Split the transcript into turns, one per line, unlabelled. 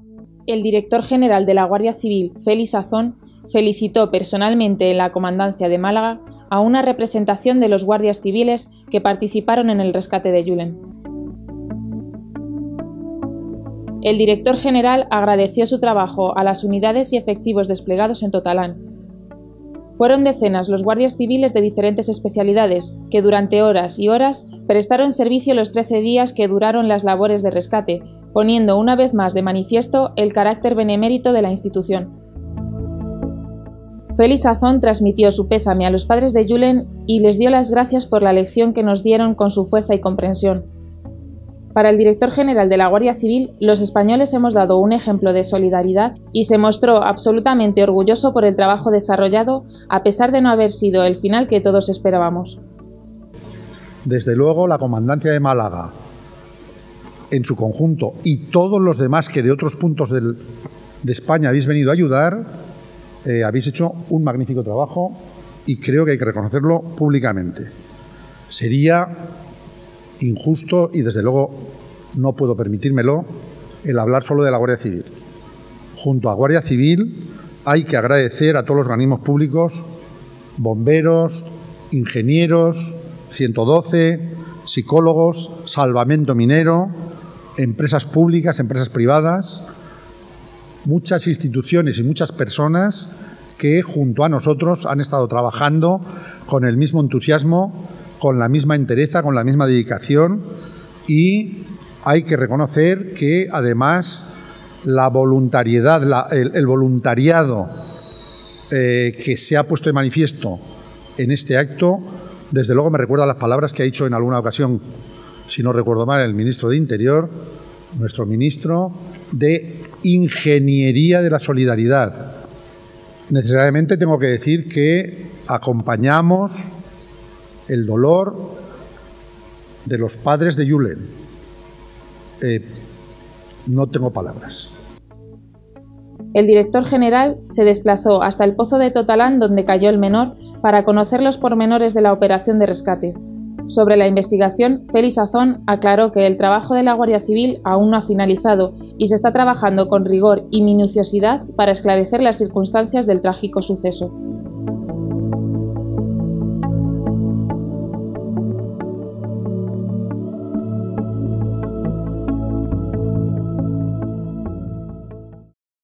El director general de la Guardia Civil, Félix Azón, felicitó personalmente en la Comandancia de Málaga a una representación de los guardias civiles que participaron en el rescate de Julen. El director general agradeció su trabajo a las unidades y efectivos desplegados en Totalán. Fueron decenas los guardias civiles de diferentes especialidades que durante horas y horas prestaron servicio los 13 días que duraron las labores de rescate, poniendo una vez más de manifiesto el carácter benemérito de la institución. Félix Azón transmitió su pésame a los padres de Julen y les dio las gracias por la lección que nos dieron con su fuerza y comprensión. Para el director general de la Guardia Civil, los españoles hemos dado un ejemplo de solidaridad y se mostró absolutamente orgulloso por el trabajo desarrollado, a pesar de no haber sido el final que todos esperábamos.
Desde luego, la Comandancia de Málaga, en su conjunto, y todos los demás que de otros puntos de España habéis venido a ayudar, habéis hecho un magnífico trabajo y creo que hay que reconocerlo públicamente. Sería injusto y desde luego no puedo permitírmelo el hablar solo de la Guardia Civil. Junto a Guardia Civil hay que agradecer a todos los organismos públicos, bomberos, ingenieros, 112, psicólogos, salvamento minero, empresas públicas, empresas privadas, muchas instituciones y muchas personas que junto a nosotros han estado trabajando con el mismo entusiasmo, con la misma entereza, con la misma dedicación, y hay que reconocer que además la voluntariedad, el voluntariado que se ha puesto de manifiesto en este acto, desde luego me recuerda a las palabras que ha dicho en alguna ocasión, si no recuerdo mal, el ministro de Interior, nuestro ministro de Ingeniería de la Solidaridad. Necesariamente tengo que decir que acompañamos el dolor de los padres de Julen. No tengo palabras.
El director general se desplazó hasta el pozo de Totalán donde cayó el menor para conocer los pormenores de la operación de rescate. Sobre la investigación, Félix Azón aclaró que el trabajo de la Guardia Civil aún no ha finalizado y se está trabajando con rigor y minuciosidad para esclarecer las circunstancias del trágico suceso.